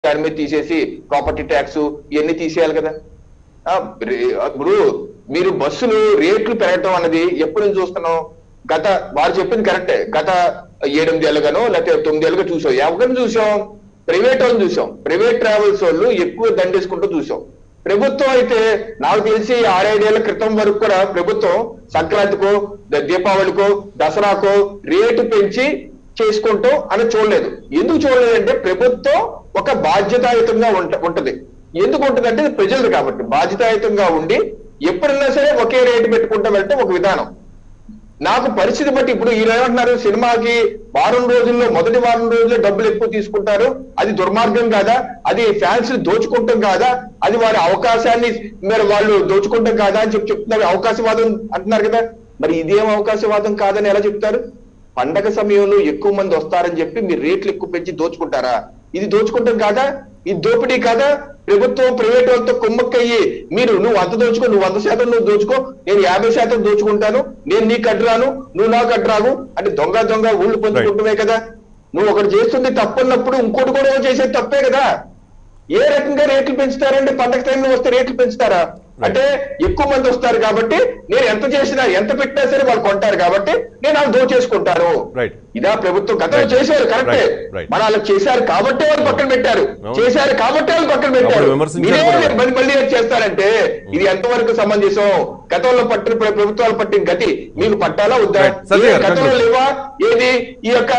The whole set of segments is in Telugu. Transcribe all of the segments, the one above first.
దాని మీద తీసేసి ప్రాపర్టీ ట్యాక్స్ ఇవన్నీ తీసేయాలి కదా. ఇప్పుడు మీరు బస్సులు రేట్లు పెరగటం అన్నది ఎప్పటి నుంచి చూస్తున్నాం? వారు చెప్పింది కరెక్టే, గత 7-8 ఏళ్ళగానో లేకపోతే 9 ఏళ్ళుగా చూసాం. ఎవరిని చూసాం? ప్రైవేట్ వాళ్ళని చూసాం. ప్రైవేట్ ట్రావెల్స్ వాళ్ళు ఎక్కువ దండేసుకుంటూ చూసాం. ప్రభుత్వం అయితే నాకు తెలిసి 6-5 ఏళ్ల క్రితం వరకు కూడా ప్రభుత్వం సంక్రాంతికో దీపావళికో దసరాకో రేటు పెంచి చేసుకుంటాం అని చూడలేదు. ఎందుకు చూడలేదంటే ప్రభుత్వం ఒక బాధ్యతాయుతంగా ఉంటది. ఎందుకు ఉంటదంటే ప్రజలు కాబట్టి బాధ్యతాయుతంగా ఉండి ఎప్పుడైనా సరే ఒకే రేటు పెట్టుకుంటూ వెళ్తే ఒక విధానం. నాకు పరిస్థితి బట్టి ఇప్పుడు ఈయన ఏమంటున్నారు, సినిమాకి మొదటి వారం రోజుల్లో డబ్బులు ఎక్కువ తీసుకుంటారు, అది దుర్మార్గం కాదా? అది ఫ్యాన్స్ దోచుకుంటాం కాదా? అది వారి అవకాశాన్ని వాళ్ళు దోచుకుంటాం కాదా అని చెప్తున్నారు. అవకాశవాదం అంటున్నారు కదా, మరి ఇదేం అవకాశవాదం కాదని ఎలా చెప్తారు? పండగ సమయంలో ఎక్కువ మంది వస్తారని చెప్పి మీరు రేట్లు ఎక్కువ పెంచి దోచుకుంటారా? ఇది దోచుకుంటాం కాదా? ఇది దోపిడీ కాదా? ప్రభుత్వం ప్రైవేట్ వాళ్ళతో కుమ్మక్కయ్యి నువ్వు అంత దోచుకో, నువ్వు 100% నువ్వు దోచుకో, నేను 50% దోచుకుంటాను, నేను నీకు అడ్రాను, నువ్వు నాకు అడ్రాగు అంటే దొంగ ఊళ్ళు పొందుకుంటున్నాయి కదా. నువ్వు ఒకటి చేస్తుంది తప్పున్నప్పుడు ఇంకోటి కూడా చేసేది తప్పే కదా. ఏ రకంగా రేట్లు పెంచుతారండి? పండగ టైంలో వస్తే రేట్లు పెంచుతారా? అంటే ఎక్కువ మంది వస్తారు కాబట్టి నేను ఎంత చేసినా ఎంత పెట్టినా సరే వాళ్ళు కొంటారు కాబట్టి నేను వాళ్ళు దోచేసుకుంటాను. ఇదా ప్రభుత్వం? గతంలో చేశారు, కరెక్టే, మన వాళ్ళకి చేశారు కాబట్టి వాళ్ళు పక్కన పెట్టారు, చేశారు కాబట్టి వాళ్ళు పక్కన పెట్టారు. మళ్ళీ చేస్తారంటే ఇది ఎంతవరకు సమంజసం? గతంలో పట్టిన ప్రభుత్వాలు పట్టిన గతి మీకు పట్టాలా వద్దా? గతంలో లేవా? ఏది ఈ యొక్క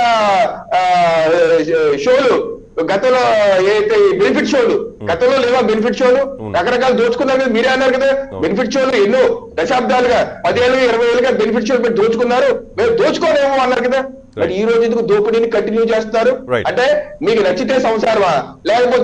షోలు గతంలో ఏదైతే బెనిఫిట్ షోలు గతంలో లేవా? బెనిఫిట్ షోలు రకరకాలు దోచుకున్నారు కదా, మీరే అన్నారు కదా. బెనిఫిట్ షోలు ఎన్నో దశాబ్దాలుగా 10 ఏళ్ళు 20 ఏళ్ళుగా బెనిఫిట్ షోలు పెట్టి దోచుకున్నారు, మేము దోచుకోలేమో అన్నారు కదా. మరి ఈ రోజు ఎందుకు దోపిడీని కంటిన్యూ చేస్తారు? అంటే మీకు నచ్చితే సంసారమా, లేకపోతే